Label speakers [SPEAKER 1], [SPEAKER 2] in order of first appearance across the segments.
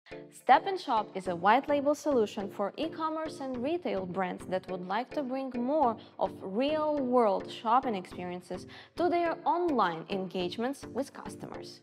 [SPEAKER 1] StepInShop is a white-label solution for e-commerce and retail brands that would like to bring more of real-world shopping experiences to their online engagements with customers.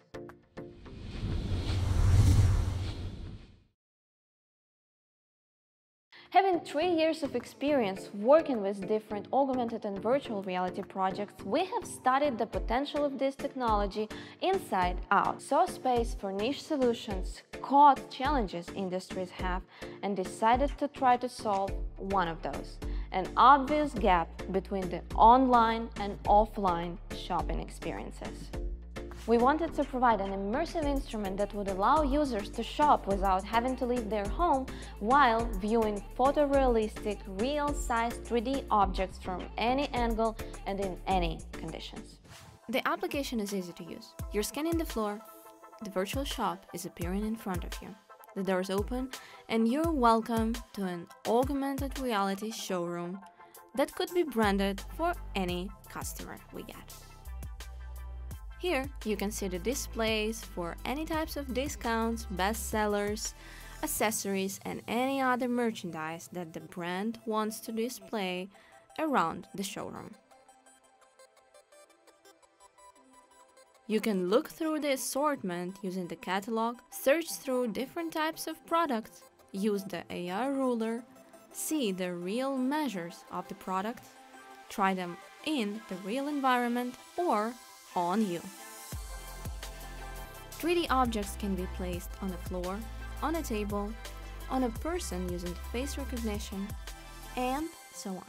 [SPEAKER 1] Having 3 years of experience working with different augmented and virtual reality projects, we have studied the potential of this technology inside out, saw space for niche solutions, caught challenges industries have, and decided to try to solve one of those: an obvious gap between the online and offline shopping experiences. We wanted to provide an immersive instrument that would allow users to shop without having to leave their home while viewing photorealistic, real-sized 3D objects from any angle and in any conditions. The application is easy to use. You're scanning the floor, the virtual shop is appearing in front of you. The doors open, and you're welcome to an augmented reality showroom that could be branded for any customer we get. Here, you can see the displays for any types of discounts, bestsellers, accessories, and any other merchandise that the brand wants to display around the showroom. You can look through the assortment using the catalog, search through different types of products, use the AR ruler, see the real measures of the product, try them in the real environment or on you. 3D objects can be placed on the floor, on a table, on a person using face recognition, and so on.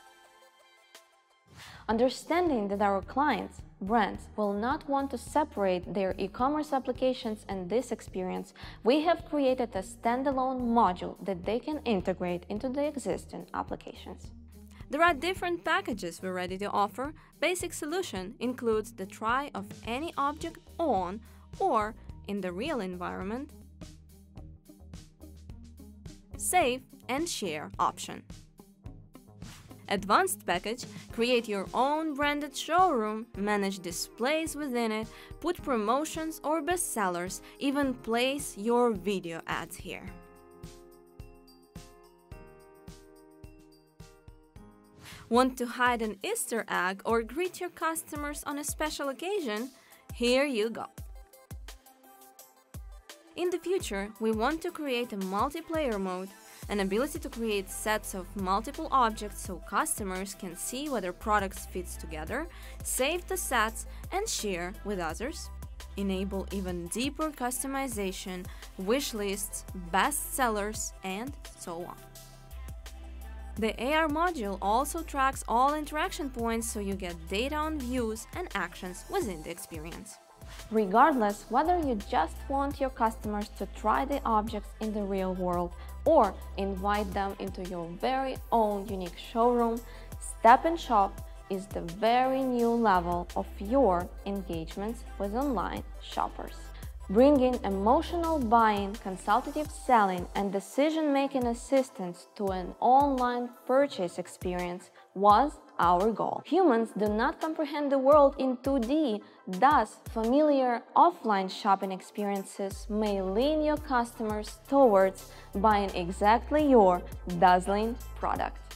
[SPEAKER 1] Understanding that our clients, brands, will not want to separate their e-commerce applications and this experience, we have created a standalone module that they can integrate into the existing applications. There are different packages we're ready to offer. Basic solution includes the try of any object on or in the real environment, save and share option. Advanced package, create your own branded showroom, manage displays within it, put promotions or bestsellers, even place your video ads here. Want to hide an Easter egg or greet your customers on a special occasion? Here you go. In the future, we want to create a multiplayer mode, an ability to create sets of multiple objects so customers can see whether products fit together, save the sets and share with others, enable even deeper customization, wish lists, bestsellers, and so on. The AR module also tracks all interaction points so you get data on views and actions within the experience. Regardless whether you just want your customers to try the objects in the real world or invite them into your very own unique showroom, StepInShop is the very new level of your engagements with online shoppers. Bringing emotional buying, consultative selling, and decision-making assistance to an online purchase experience was our goal. Humans do not comprehend the world in 2D, thus familiar offline shopping experiences may lean your customers towards buying exactly your dazzling product.